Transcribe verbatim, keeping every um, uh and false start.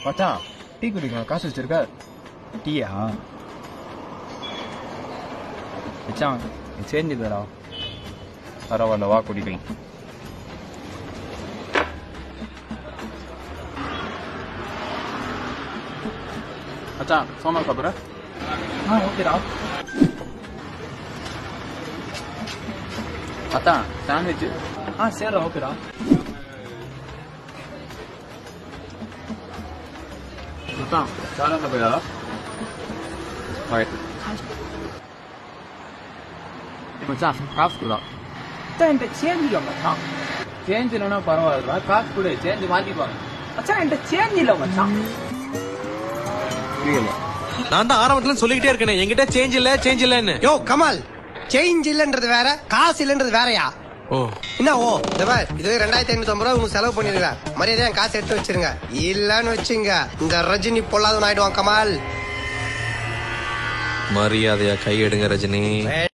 மச்சான் டீ குடிக்கலாம் காசு வச்சிருக்க? டீயா? மச்சான் சேஞ்ச் தரா. பரவாயில்ல வா குடிக்கிறேன். மச்சான் சோனா சாப்பிட்ற? ஆ ஓகேடா. மச்சான் சாண்ட்விச். ஆ சரிடா ஓகேடா. மச்சான் சாலந்த போயா? ரைட். மச்சான் காசு கூட. மச்சான் என்கிட்ட சேஞ்ச் இல்லை மச்சான். சேஞ்ச் இல்லைன்னா பரவாயில்ல, காசு கூட சேஞ்ச் மாற்றிப்பாங்க. மச்சான் என்கிட்ட சேஞ்ச் இல்லை மச்சான். புரியல. நான் தான் ஆரம்பத்துல சொல்லிக்கிட்டே இருக்கேன் என்கிட்ட சேஞ்ச் இல்ல சேஞ்ச் இல்லன்னு. யோ கமல், சேஞ்ச் இல்லன்றது வேற, காசு இல்லன்றது வேறயா? ஓ என்ன ஓ இது ரெண்டாயிரத்தி ஐநூத்தி ஐம்பது ரூபா உங்களுக்கு செலவு பண்ணிருங்க. மரியாதையா காசு எடுத்து வச்சிருங்க. இல்லன்னு வச்சுங்க இந்த ரஜினி பொல்லாதவன் ஆயிடுவான் கமல். மரியாதையா கை எடுங்க ரஜினி.